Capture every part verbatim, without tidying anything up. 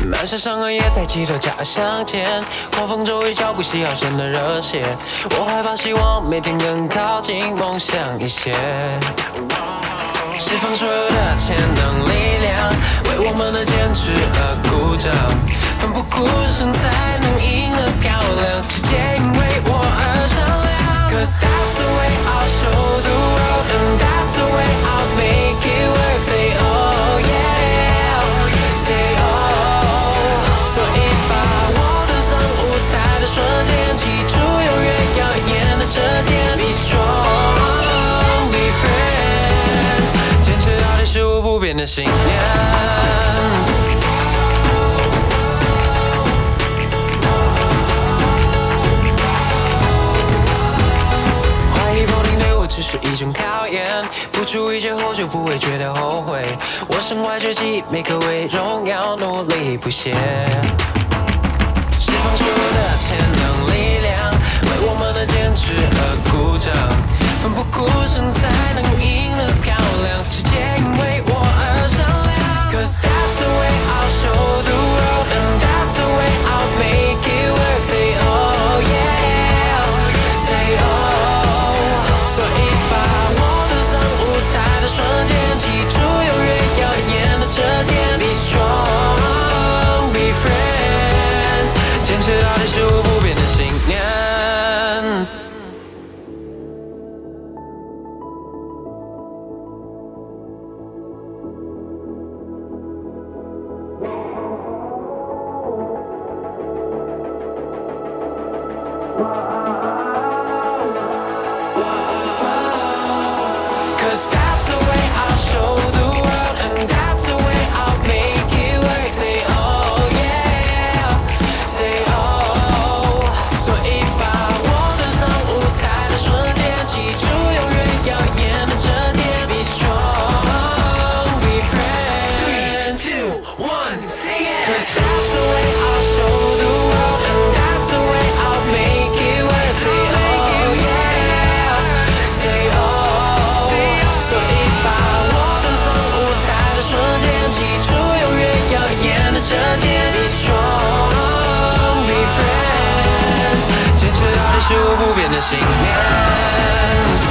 满身伤痕也在祈祷家乡见。狂风骤雨，脚步需要深的热血。我害怕希望每天更靠近梦想一些。释放所有的潜能力量，为我们的坚持而鼓掌。奋不顾身才能赢得漂亮，世界因为我而闪亮。Cause that's the way I'll show the world, and that's the way I'll make it work. Say oh yeah, say oh. 所以把我登上舞台的瞬间，记住永远耀眼的这点。Be strong, be friends， 坚持到底是我不变的信念。只是一种考验，付出一切后就不会觉得后悔。我身怀绝技，每刻为荣耀努力不懈。释放所有的潜能力量，为我们的坚持而鼓掌。奋不顾身才能赢得漂亮，世界因为我而闪亮。Cause that's the way I'll show the world, and that's the way I'll make it work. Say oh yeah, say oh。所以把我登上舞台的瞬间，记住永远耀眼的这点。Be strong, be friends， 坚持到底是我不变的信念。这点 Be strong, be friends， 坚持到底是我不变的信念。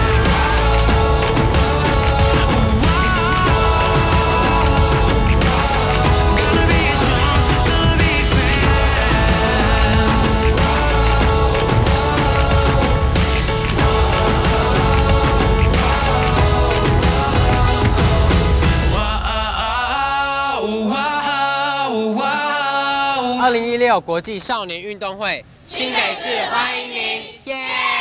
二零一六国际少年运动会，新北市欢迎您，耶！